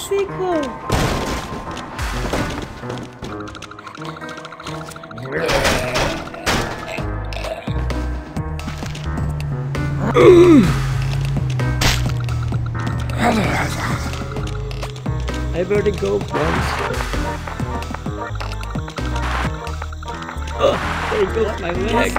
sequel. I better go once. Oh, there goes my leg.